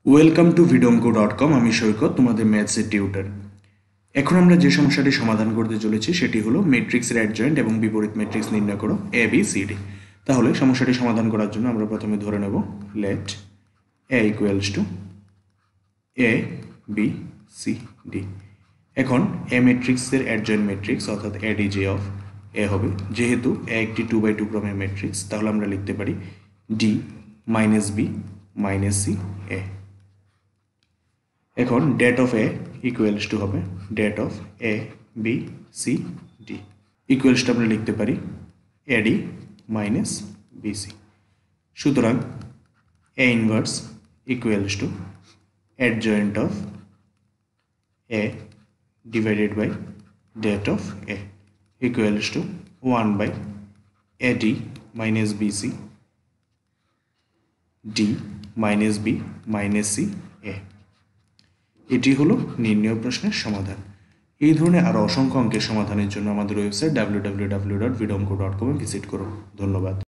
Welcome to vidongo.com। আমি সৈকত, তোমাদের ম্যাথসের tutor. এখন আমরা যে সমস্যাটি সমাধান করতে চলেছি সেটি হলো ম্যাট্রিক্সের অ্যাডজয়েন্ট এবং বিপরীত ম্যাট্রিক্স নির্ণয় করো এ বি সি ডি। তাহলে সমস্যাটি সমাধান করার জন্য আমরা প্রথমে ধরে নেব let A equals to A B C D. এখন এ ম্যাট্রিক্সের অ্যাডজয়েন্ট ম্যাট্রিক্স অর্থাৎ এডিজি অফ এ হবে, যেহেতু এ একটি 2x2 ক্রমের ম্যাট্রিক্স তাহলে আমরা লিখতে পারি D minus B minus C A. এখন det of A equals to হবে det of A B C D. ইকুয়ালসটা আমরা লিখতে পারি এডি মাইনাস বিসি। সুতরাং A inverse equals to adjoint of A divided by det of A equals to 1 by AD minus BC D minus B minus C A. এটি হলো নির্ণয় প্রশ্নের সমাধান। এই ধরনের আরও অসংখ্য অঙ্কের সমাধানের জন্য আমাদের ওয়েবসাইট www.vidongo.com ভিজিট করুন। ধন্যবাদ।